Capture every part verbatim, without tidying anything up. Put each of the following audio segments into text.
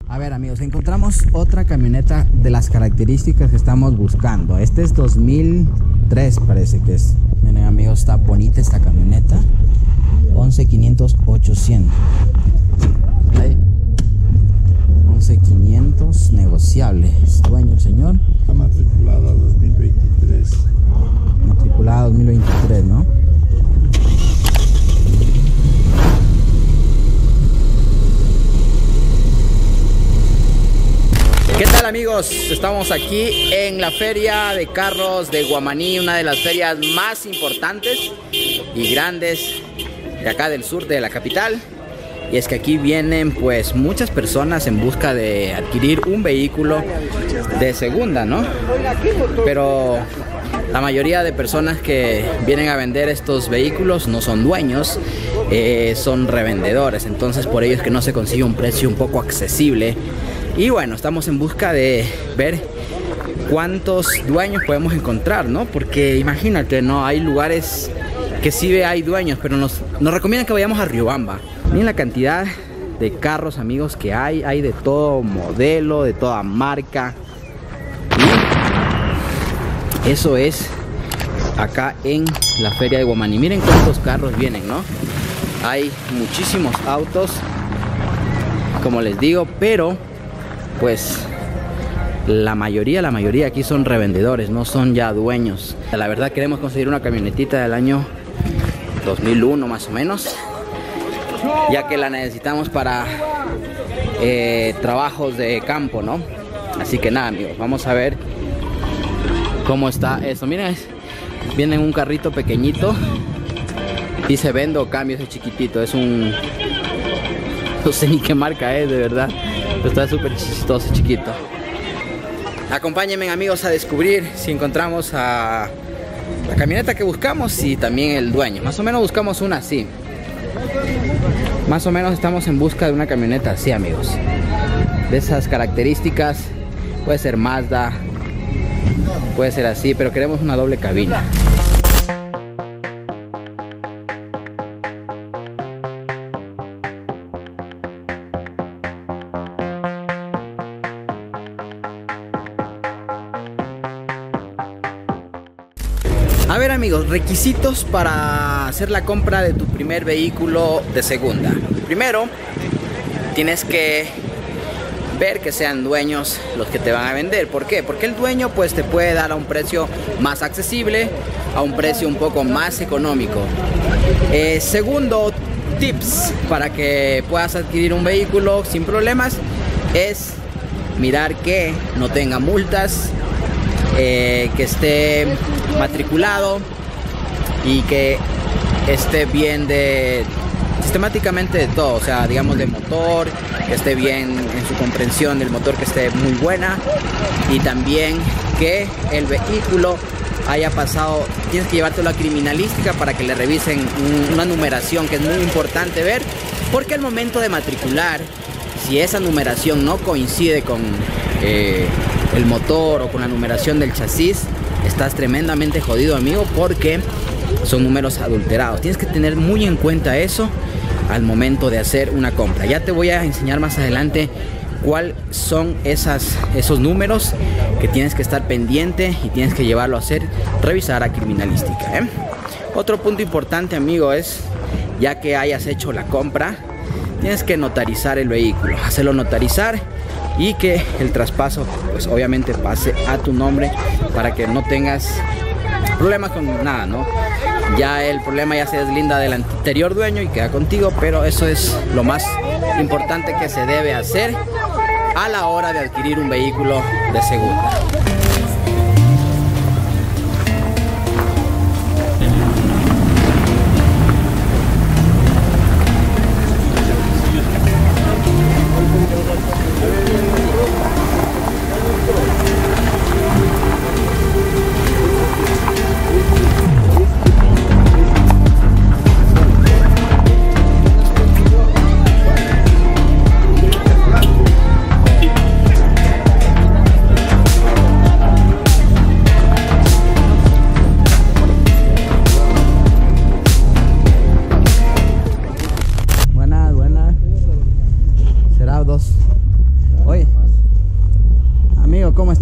A ver amigos, encontramos otra camioneta de las características que estamos buscando. Este es dos mil tres, parece que es. Miren amigos, está bonita esta camioneta. once quinientos ochocientos. Ahí. once quinientos negociable. ¿Es dueño el señor? Está matriculada dos mil veintitrés. Matriculada dos mil veintitrés, ¿no? ¿Qué tal amigos? Estamos aquí en la feria de carros de Guamaní, una de las ferias más importantes y grandes de acá del sur de la capital. Y es que aquí vienen pues muchas personas en busca de adquirir un vehículo de segunda, ¿no? Pero la mayoría de personas que vienen a vender estos vehículos no son dueños, eh, son revendedores. Entonces por ello es que no se consigue un precio un poco accesible. Y bueno, estamos en busca de ver cuántos dueños podemos encontrar, ¿no? Porque imagínate, ¿no? Hay lugares que sí hay dueños, pero nos, nos recomiendan que vayamos a Riobamba. Miren la cantidad de carros, amigos, que hay. Hay de todo modelo, de toda marca. Y eso es acá en la feria de Guamaní. Miren cuántos carros vienen, ¿no? Hay muchísimos autos, como les digo, pero pues la mayoría, la mayoría aquí son revendedores, no son ya dueños. La verdad queremos conseguir una camionetita del año dos mil uno más o menos, ya que la necesitamos para eh, trabajos de campo, ¿no? Así que nada amigos, vamos a ver cómo está eso. Miren, viene en un carrito pequeñito, dice vendo o cambio, ese chiquitito, es un... no sé ni qué marca es, de verdad. Está súper chistoso, chiquito. Acompáñenme amigos a descubrir si encontramos a la camioneta que buscamos y también el dueño. Más o menos buscamos una así. Más o menos estamos en busca de una camioneta así, amigos. De esas características. Puede ser Mazda, puede ser así, pero queremos una doble cabina. A ver amigos, requisitos para hacer la compra de tu primer vehículo de segunda. Primero, tienes que ver que sean dueños los que te van a vender. ¿Por qué? Porque el dueño pues te puede dar a un precio más accesible, a un precio un poco más económico. Eh, segundo, tips para que puedas adquirir un vehículo sin problemas es mirar que no tenga multas, Eh, que esté matriculado y que esté bien de sistemáticamente de todo, o sea, digamos de motor, que esté bien en su comprensión del motor, que esté muy buena, y también que el vehículo haya pasado, tienes que llevártelo a criminalística para que le revisen una numeración, que es muy importante ver, porque al momento de matricular, si esa numeración no coincide con eh, el motor o con la numeración del chasis, estás tremendamente jodido, amigo, porque son números adulterados. Tienes que tener muy en cuenta eso al momento de hacer una compra. Ya te voy a enseñar más adelante cuáles son esas, esos números que tienes que estar pendiente y tienes que llevarlo a hacer, revisar a criminalística, ¿eh? Otro punto importante, amigo, es ya que hayas hecho la compra, tienes que notarizar el vehículo, hacerlo notarizar y que el traspaso pues obviamente pase a tu nombre para que no tengas problemas con nada, ¿no? Ya el problema ya se deslinda del anterior dueño y queda contigo, pero eso es lo más importante que se debe hacer a la hora de adquirir un vehículo de segunda.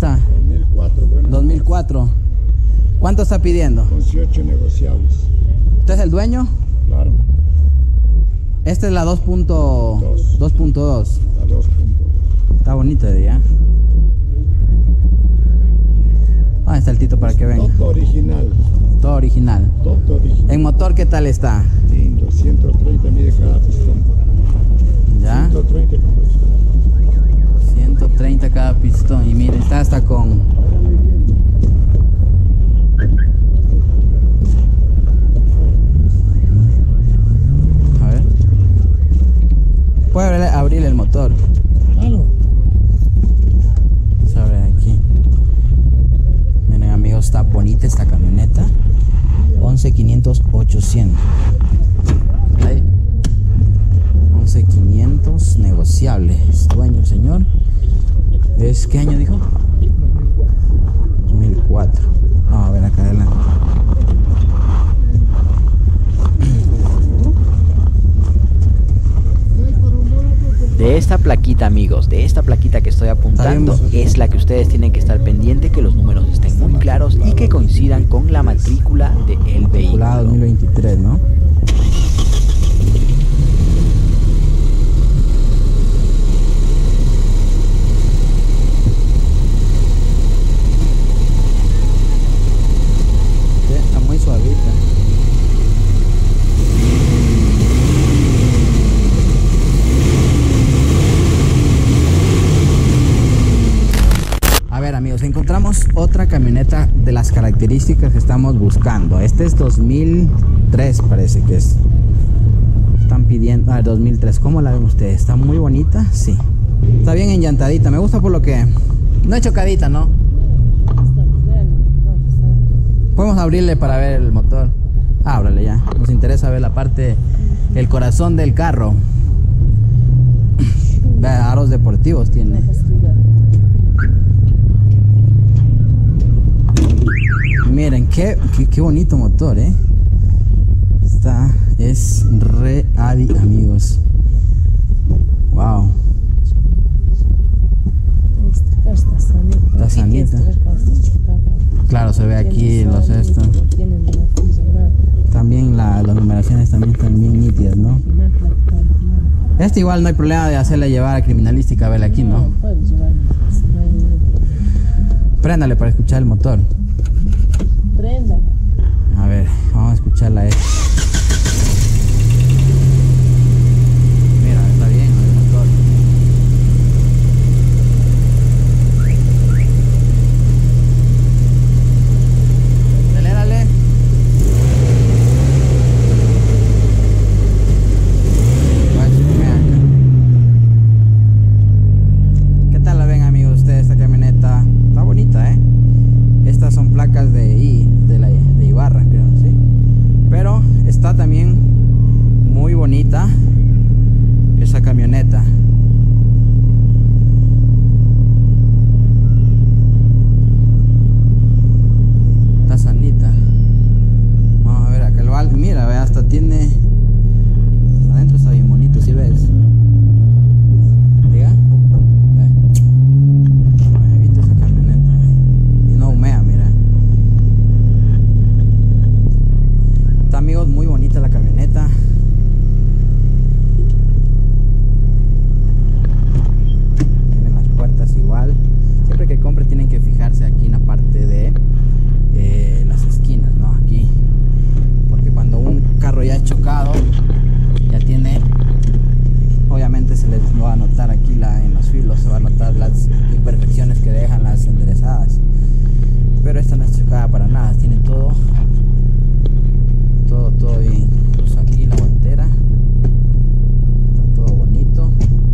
está? dos mil cuatro, bueno. dos mil cuatro. ¿Cuánto está pidiendo? dieciocho negociables. ¿Usted es el dueño? Claro. Esta es la dos punto dos. La dos punto dos. Está bonita de día. ¿Dónde está el Tito para que venga? Todo original. Todo original. Todo original. ¿En motor qué tal está? Lindo, ciento treinta mide cada pistón. ¿Ya? ciento treinta cada pistón. ciento treinta cada pistón. Y mire, está hasta con... A ver. Puede abrir, abrir el motor. Claro. Vamos a ver aquí. Miren amigos, está bonita esta camioneta. once quinientos ochocientos. Ahí. once quinientos negociables. Dueño, señor. ¿Es qué año dijo? dos mil cuatro. Vamos a ver acá adelante. De esta plaquita, amigos, de esta plaquita que estoy apuntando, es la que ustedes tienen que estar pendiente, que los números estén muy claros y que coincidan con la matrícula del vehículo. dos mil veintitrés, ¿no? Sí, está muy suavita. A ver amigos, encontramos otra camioneta de las características que estamos buscando. Este es dos mil tres, parece que es. Están pidiendo, ah, dos mil tres. ¿Cómo la ven ustedes? ¿Está muy bonita? Sí. Está bien enllantadita, me gusta por lo que... No es chocadita, ¿no? Podemos abrirle para ver el motor. Ábrale ya, nos interesa ver la parte, el corazón del carro. Vea, aros deportivos tiene. Miren, qué, qué, qué bonito motor, eh. Está, es re adi, amigos. Wow. Está sanita. Claro, se ve aquí los estos. También la, las numeraciones también están bien nítidas, ¿no? Este igual no hay problema de hacerle llevar a criminalística, a ver aquí, ¿no? Préndale para escuchar el motor. Prenda. A ver, vamos a escucharla. Esta. Mira, está bien el motor. Acelérale. ¿Qué tal la ven amigos ustedes esta camioneta? Está bonita, eh. Estas son placas de I, de, la, de Ibarra, creo, sí. Pero está también muy bonita esa camioneta. Está sanita. Vamos a ver acá el balde. Mira, ve, hasta tiene... Adentro está bien bonito, si ves. Diga. Evita esa camioneta, ve. Y no humea, mira. Está, amigos, muy bonita la camioneta. Tienen las puertas igual. Siempre que compre tienen que fijarse aquí en la parte de eh, las esquinas, ¿no? Aquí. Porque cuando un carro ya es chocado, ya tiene... Obviamente se les va a notar aquí la, en los filos, se va a notar las imperfecciones que dejan las enderezadas. Pero esta no es chocada para nada, tiene todo, todo, todo bien. Incluso aquí la guantera, está todo bonito.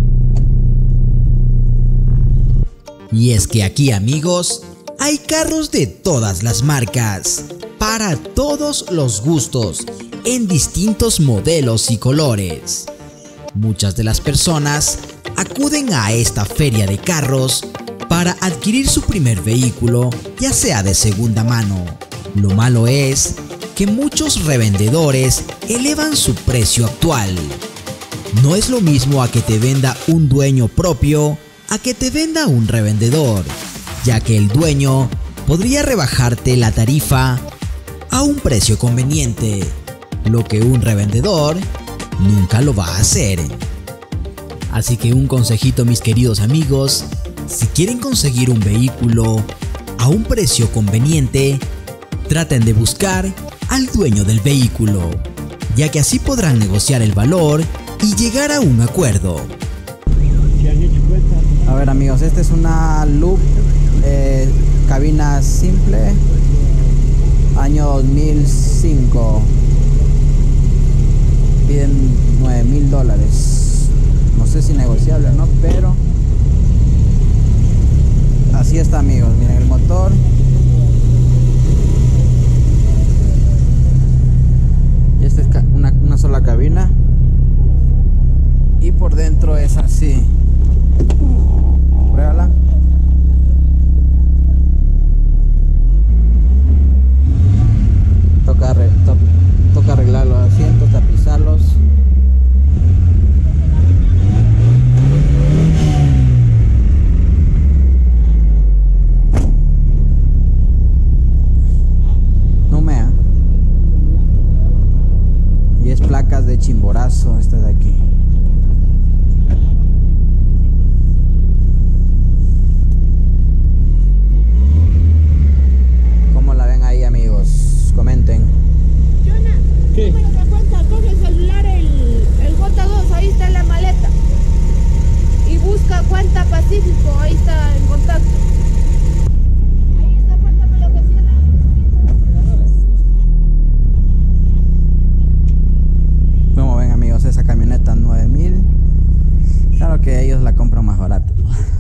Y es que aquí, amigos, hay carros de todas las marcas, para todos los gustos, en distintos modelos y colores. Muchas de las personas acuden a esta feria de carros para adquirir su primer vehículo, ya sea de segunda mano. Lo malo es que muchos revendedores elevan su precio actual. No es lo mismo a que te venda un dueño propio a que te venda un revendedor. ya que el dueño podría rebajarte la tarifa a un precio conveniente, lo que un revendedor nunca lo va a hacer. Así que un consejito, mis queridos amigos, si quieren conseguir un vehículo a un precio conveniente, traten de buscar al dueño del vehículo, ya que así podrán negociar el valor y llegar a un acuerdo. A ver amigos, esta es una Loop eh, cabina simple, año dos mil cinco. Piden nueve mil dólares. No sé si negociable o no, pero así está amigos. Miren el motor. Y esta es una, una sola cabina. Y por dentro es así. Pruébala. Toca, arre, to, toca arreglar los asientos, tapizarlos. No mea. Y es placas de Chimborazo esta de aquí. ¿Cómo la ven ahí amigos? Comenten. Jonah, ¿Qué? número de cuenta, coge el celular, el, el J dos, ahí está en la maleta. Y busca cuenta Pacífico, ahí está en contacto. Ahí está, cuéntame lo que cierra. Como ven amigos, esa camioneta nueve mil. Claro que ellos la compran más barata.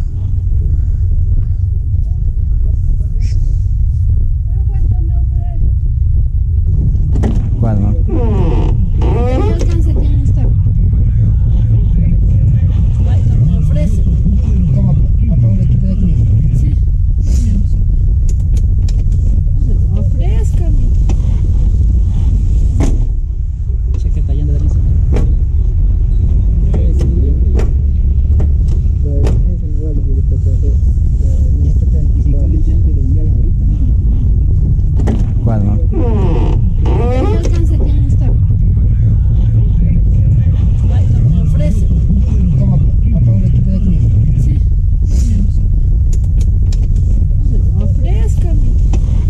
Pero cuánto me ofrece. ¿Cuál no? ¿Qué alcance tiene usted? ¿Cuánto me ofrece? ¿Cómo? ¿Apaga el equipo de aquí? Sí. Ofrézcame. Chaqueta allá de lista. ¿Cuál no? ¿Qué alcance tiene usted? ¿Cuánto me ofrece? ¿Cómo? ¿Apaga el equipo de aquí? Sí. Ofrézcame.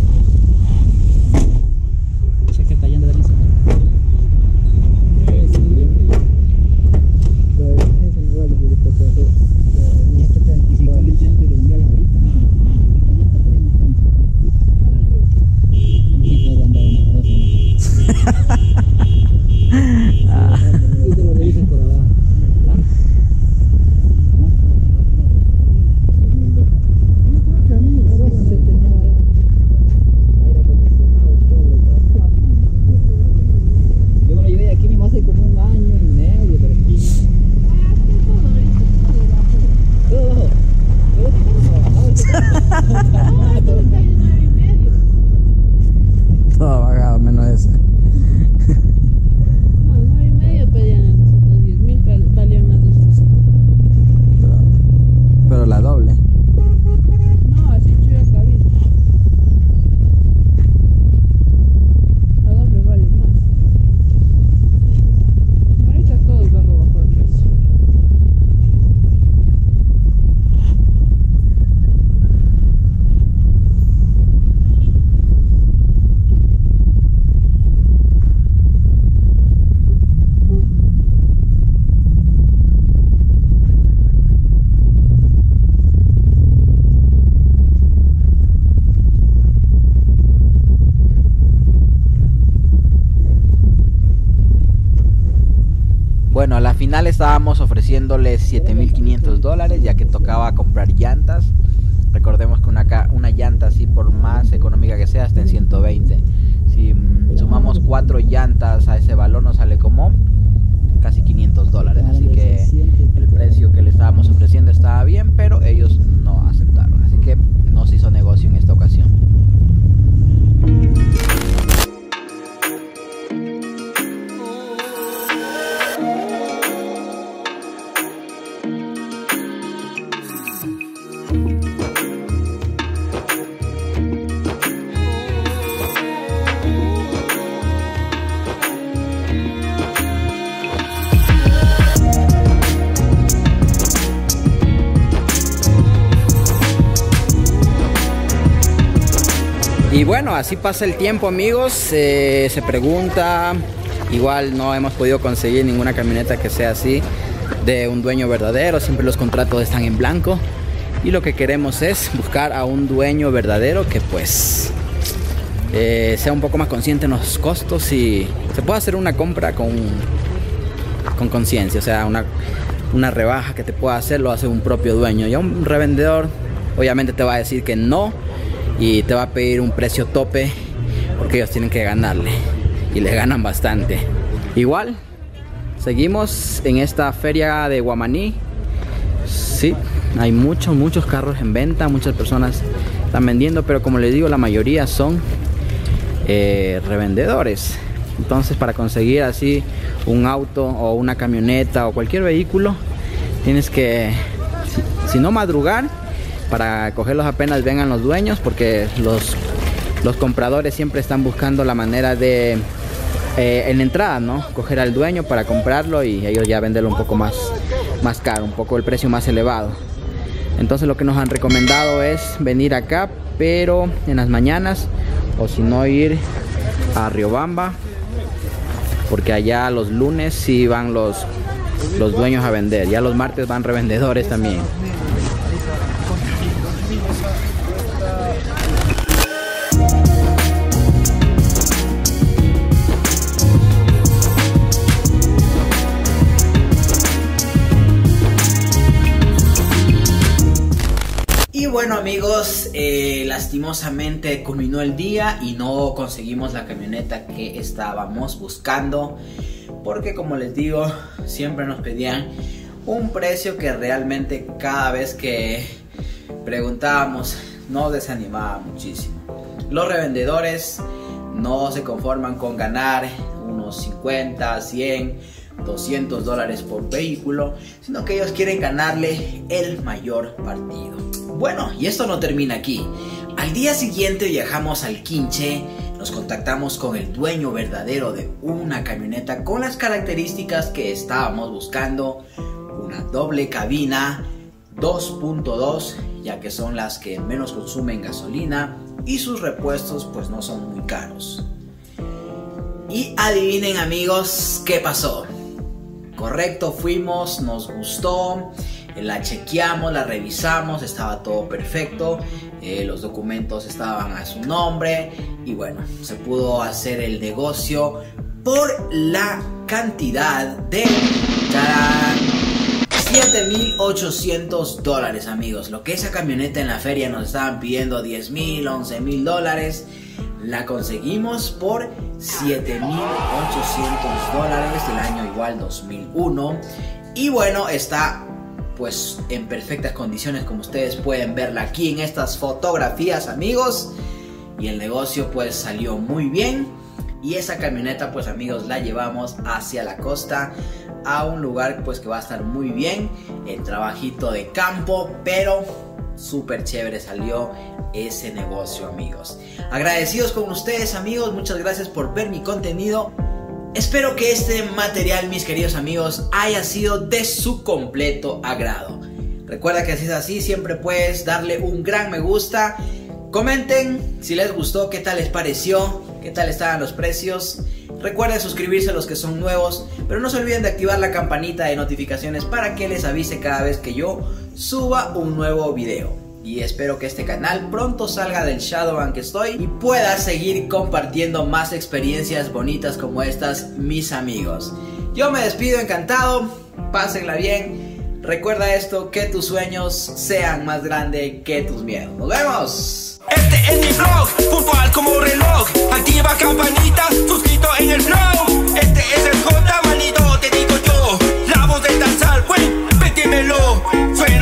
Chaqueta allá de lista. Yo me lo llevé de aquí mismo hace como un año y medio, pero todo bajo. Pero sí, no, Todo pagado, menos ese. nueve y medio pedían nosotros, diez mil valían las dos cositas. Pero, pero la doble. No, así chuya cabina. La doble vale más. Ahorita todo está bajo el precio. Bueno, a la final estábamos ofreciéndoles siete mil quinientos dólares, ya que tocaba comprar llantas. Recordemos que una, ca- una llanta así, por más económica que sea, está en ciento veinte. Si mm, sumamos cuatro llantas a ese valor, nos sale como casi quinientos dólares. Así que el precio que le estábamos ofreciendo estaba bien, pero ellos no aceptaron. Así que no se hizo negocio en esta ocasión. Y bueno, así pasa el tiempo, amigos. Eh, se pregunta, igual no hemos podido conseguir ninguna camioneta que sea así, de un dueño verdadero. Siempre los contratos están en blanco. Y lo que queremos es buscar a un dueño verdadero que pues eh, sea un poco más consciente en los costos y se pueda hacer una compra con con conciencia. O sea, una, una rebaja que te pueda hacer lo hace un propio dueño. Y a un revendedor obviamente te va a decir que no y te va a pedir un precio tope porque ellos tienen que ganarle y le ganan bastante. Igual seguimos en esta feria de Guamaní. Sí, hay muchos, muchos carros en venta, muchas personas están vendiendo, pero como les digo, la mayoría son eh, revendedores. Entonces, para conseguir así un auto o una camioneta o cualquier vehículo, tienes que, si, si no madrugar, para cogerlos apenas vengan los dueños, porque los, los compradores siempre están buscando la manera de, eh, en la entrada, ¿no? Coger al dueño para comprarlo y ellos ya venderlo un poco más, más caro, un poco el precio más elevado. Entonces lo que nos han recomendado es venir acá, pero en las mañanas, o si no ir a Riobamba, porque allá los lunes sí van los, los dueños a vender, ya los martes van revendedores también. Y bueno, amigos, eh, lastimosamente culminó el día y no conseguimos la camioneta que estábamos buscando, porque como les digo, siempre nos pedían un precio que realmente cada vez que preguntábamos nos desanimaba muchísimo. Los revendedores no se conforman con ganar unos cincuenta, cien, doscientos dólares por vehículo, sino que ellos quieren ganarle el mayor partido. Bueno, y esto no termina aquí. Al día siguiente viajamos al Quinche, nos contactamos con el dueño verdadero de una camioneta con las características que estábamos buscando, una doble cabina dos punto dos, ya que son las que menos consumen gasolina y sus repuestos pues no son muy caros. Y adivinen, amigos, ¿qué pasó? Correcto, fuimos, nos gustó, la chequeamos, la revisamos, estaba todo perfecto, eh, los documentos estaban a su nombre y bueno, se pudo hacer el negocio por la cantidad de siete mil ochocientos dólares, amigos. Lo que esa camioneta en la feria nos estaban pidiendo diez mil, once mil dólares, la conseguimos por siete mil ochocientos dólares del año igual dos mil uno. Y bueno, está pues en perfectas condiciones, como ustedes pueden verla aquí en estas fotografías, amigos. Y el negocio pues salió muy bien. Y esa camioneta pues, amigos, la llevamos hacia la costa, a un lugar pues que va a estar muy bien. El trabajito de campo, pero súper chévere salió ese negocio, amigos. Agradecidos con ustedes, amigos, muchas gracias por ver mi contenido. Espero que este material, mis queridos amigos, haya sido de su completo agrado. Recuerda que si es así, siempre puedes darle un gran me gusta. Comenten si les gustó, qué tal les pareció, qué tal estaban los precios. Recuerden suscribirse a los que son nuevos, pero no se olviden de activar la campanita de notificaciones para que les avise cada vez que yo suba un nuevo video. Y espero que este canal pronto salga del Shadowban que estoy y pueda seguir compartiendo más experiencias bonitas como estas, mis amigos. Yo me despido encantado, pásenla bien. Recuerda esto, que tus sueños sean más grandes que tus miedos. ¡Nos vemos! Este es mi vlog, puntual como reloj. Activa campanita, suscrito en el flow. Este es el J, manito, te digo yo. La voz de danzar, güey, pétemelo. Suena